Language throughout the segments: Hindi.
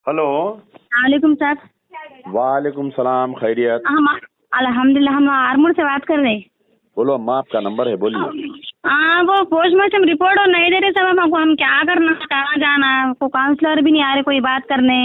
हेलो। वालेकुम सर। वालेकुम सलाम, खैरियत? हम अल्हम्दुलिल्लाह, हम आरमूर से बात कर रहे हैं। बोलो अम्मा, आपका नंबर है, बोलिए। हाँ, वो पोस्टमार्टम रिपोर्ट और नहीं दे रहे सब। हम क्या करना, कहाँ जाना? को काउंसलर भी नहीं आ रहे कोई बात करने।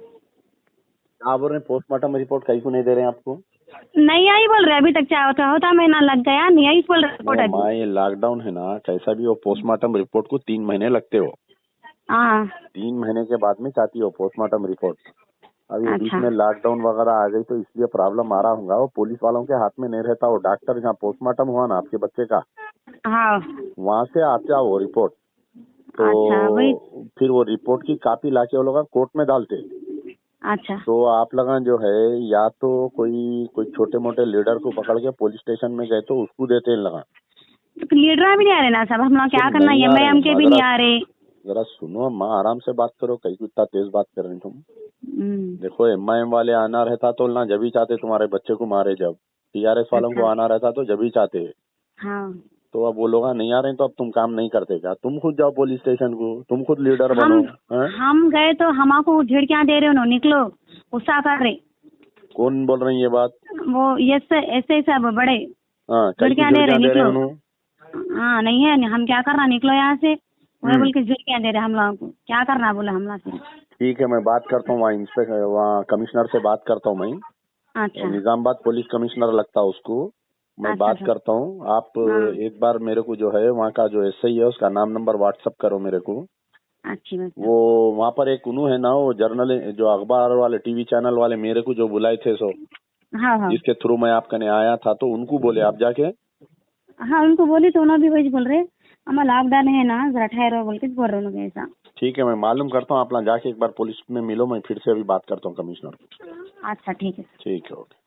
आप बोल रहे हैं पोस्टमार्टम रिपोर्ट कहीं को नहीं दे रहे हैं आपको? नहीं आई बोल रहे, अभी तक चौथा महीना लग गया, नहीं आई बोल रहे रिपोर्ट नहीं अभी। अम्मा, ये लॉकडाउन है ना, कैसा भी हो पोस्टमार्टम रिपोर्ट को 3 महीने लगते हो। हाँ। 3 महीने के बाद में चाहती हो पोस्टमार्टम रिपोर्ट। अब ये बीच अच्छा। में लॉकडाउन वगैरह आ गई तो इसलिए प्रॉब्लम आ रहा होगा। वो पुलिस वालों के हाथ में नहीं रहता। वो डॉक्टर जहाँ पोस्टमार्टम हुआ ना आपके बच्चे का, हाँ। वहाँ से आते वो रिपोर्ट। अच्छा, वही। तो फिर वो रिपोर्ट की कॉपी लाके वो लोग कोर्ट में डालते। अच्छा, तो आप लोग जो है, या तो कोई छोटे मोटे लीडर को पकड़ के पुलिस स्टेशन में गए तो उसको देते हैं लगा। तो लीडर भी नहीं आ रहे ना सब, हम लोग तो क्या करना? नहीं आ रहे एमआईएम के अम्मा, भी जरा नहीं आ रहे। जरा सुनो अम्मा, आराम से बात करो। कहीं को इतना तेज बात कर रही तुम? हम्म। देखो, एमआईएम वाले आना रहता तो ना जब ही चाहते तुम्हारे बच्चे को मारे। जब टीआरएस वालों को अच्छा। आना रहता तो जब ही चाहते। हाँ। तो अब वो लोग नहीं आ रहे हैं तो अब तुम काम नहीं करते क्या? तुम खुद जाओ पुलिस स्टेशन को, तुम खुद लीडर हम बनो। हैं? हम गए तो हमको झिड़कियां दे रहे हो, निकलो, गुस्सा कर रहे। कौन बोल रही है ये बात? वो ऐसे ऐसे सब बड़े हाँ, कहीं की झिड़कियां दे रहे, झिड़कियां दे रहे निकलो। उन्होंने? हाँ, नहीं है, हम क्या करना, निकलो यहाँ से। वही हम्म। बोल के झिड़कियां दे रहे हम लोगों को, क्या करना बोला हम लोग से। ठीक है, मैं बात करता हूँ वहाँ इंस्पेक्टर, वहाँ कमिश्नर से बात करता हूँ मैं। अच्छा। निजामाबाद पुलिस कमिश्नर लगता है उसको। मैं अच्छा बात सर। करता हूँ। आप हाँ, एक बार मेरे को जो है वहाँ का जो एसआई है उसका नाम नंबर व्हाट्सअप करो मेरे को। अच्छी बात है। वो वहाँ पर एक उन्हों है ना, वो जर्नल जो अखबार वाले टीवी चैनल वाले मेरे को जो बुलाए थे, सो हाँ हाँ। जिसके थ्रू मैं आपके ने आया था, तो उनको बोले आप जाके। हाँ, उनको बोली तो उन्होंने भी वही बोल रहे, हमारा लॉकडाउन है ना, जरा ठहरो बोल के बोल रहे उन्होंने ऐसा। ठीक है, मैं मालूम करता हूँ। आप लोग जाके एक बार पुलिस में मिलो, मैं फिर से अभी बात करता हूँ कमिश्नर को। अच्छा, ठीक है। ठीक है, ओके।